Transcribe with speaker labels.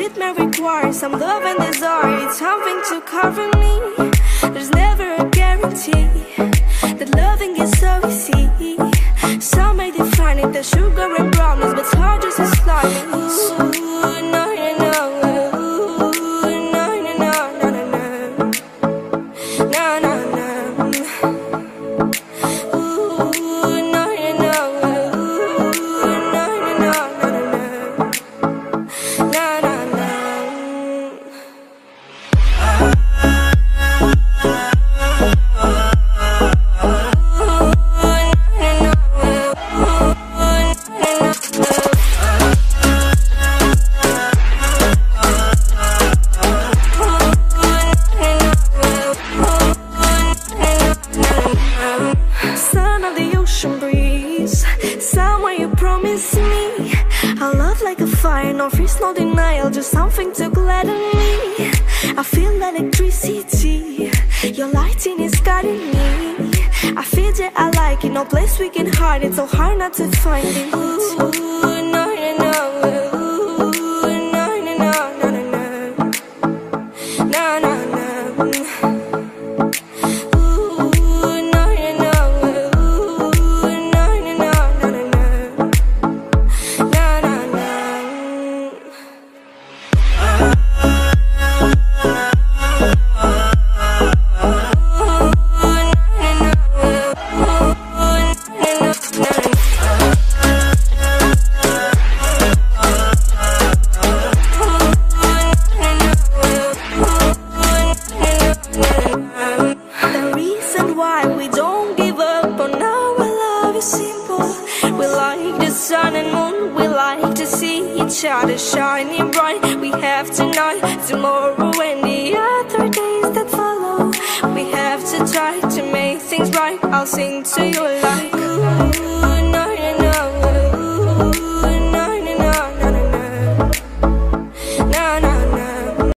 Speaker 1: treat me requires some love and desire. It's something to cover me. There's never a guarantee that loving is so easy. Some may define it as sugar and brownies, but it's hard just as slimy. Ooh, no, no, no. Ooh, no, no, no, no, no, no. No, no, no. Ooh, no, no, no. Ooh, no, no, no, no, no. No, no, no. Son of the ocean breeze, somewhere you promise me a love like a fire, no freeze, no denial, just something to gladden me. I feel electricity, your lighting is guiding me. I feel that I like it, no place we can hide it, so hard not to find it. Ooh, no, no, no. Ooh, no, no, no, no, no, no. No, no, no. Sun and moon, we like to see each other shining bright. We have tonight, tomorrow and the other days that follow. We have to try to make things right. I'll sing to you like ooh.